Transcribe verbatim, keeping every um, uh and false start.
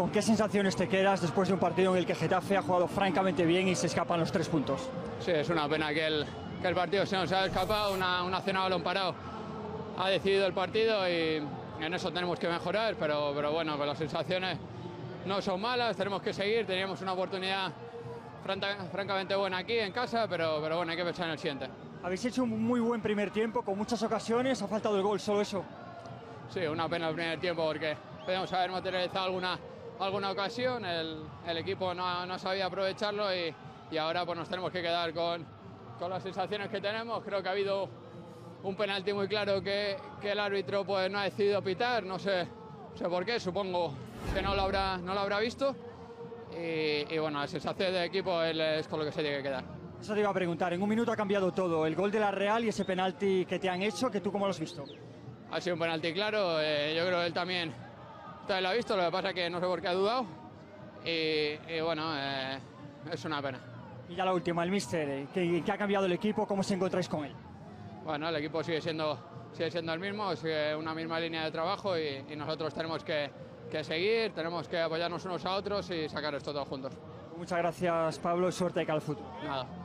¿Con qué sensaciones te quedas después de un partido en el que Getafe ha jugado francamente bien y se escapan los tres puntos? Sí, es una pena que el, que el partido se nos haya escapado, una, una acción a balón parado ha decidido el partido y en eso tenemos que mejorar, pero, pero bueno, pues las sensaciones no son malas, tenemos que seguir, teníamos una oportunidad franca, francamente buena aquí en casa, pero, pero bueno, hay que pensar en el siguiente. Habéis hecho un muy buen primer tiempo, con muchas ocasiones, ha faltado el gol, solo eso. Sí, una pena el primer tiempo porque podemos haber materializado alguna, alguna ocasión, el, el equipo no, no sabía aprovecharlo y, y ahora pues nos tenemos que quedar con, con las sensaciones que tenemos. Creo que ha habido un penalti muy claro que, que el árbitro pues no ha decidido pitar, no sé, no sé por qué, supongo que no lo habrá, no lo habrá visto y, y bueno, la sensación del equipo es con lo que se tiene que quedar. Eso te iba a preguntar, en un minuto ha cambiado todo, el gol de la Real y ese penalti que te han hecho, que tú cómo lo has visto. Ha sido un penalti claro, eh, yo creo que él también, también lo ha visto, lo que pasa es que no sé por qué ha dudado y, y bueno, eh, es una pena. Y ya la última, el míster, ¿qué, qué ha cambiado el equipo? ¿Cómo os encontráis con él? Bueno, el equipo sigue siendo, sigue siendo el mismo, sigue una misma línea de trabajo y, y nosotros tenemos que, que seguir, tenemos que apoyarnos unos a otros y sacar esto todos juntos. Muchas gracias, Pablo, y suerte de cara al futuro. Nada.